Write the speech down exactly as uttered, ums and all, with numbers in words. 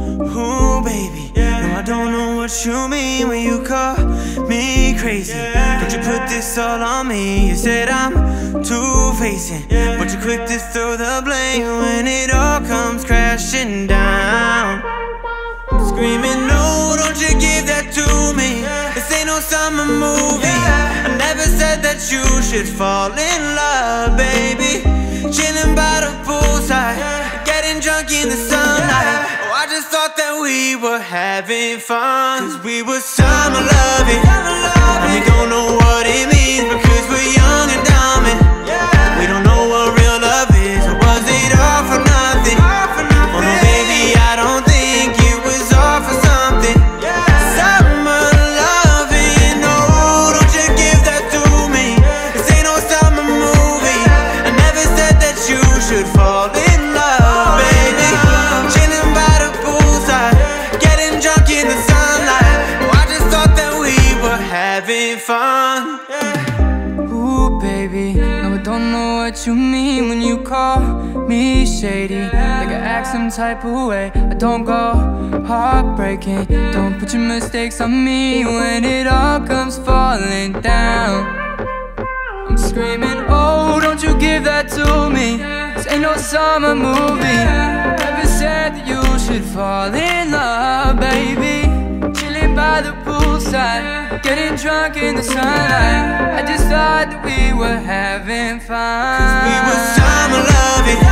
Ooh, baby, no, I don't know what you mean when you call me crazy. Don't you put this all on me? You said I'm two-facing, but you're quick to throw the blame when it all comes crashing down. I'm screaming, no, don't you give that to me. This ain't no summer movie. I never said that you should fall in love, baby. Chilling by the poolside, getting drunk in the sunlight. Oh, I just thought that we were having fun, cause we were summer loving. And we don't know what it means because we're young and dumb, and we don't know what real love is. Or was it all for nothing? Oh no, baby, I don't think it was all for something. Summer loving, no, don't you give that to me. This ain't no summer movie. I never said that you should fall in love, baby. Chilling by the poolside, getting drunk in the sunlight. Oh, I just thought that we were having fun. Ooh, baby, no, I don't know what you mean when you call me shady. Like I act some type of way, I don't go heartbreaking. Don't put your mistakes on me when it all comes falling down. I'm screaming, oh, don't you give that to me. This ain't no summer movie. Never said that you should fall in love, baby. Chilling by the poolside, getting drunk in the sunlight. I just thought that we were having fun, 'cause we were summer loving.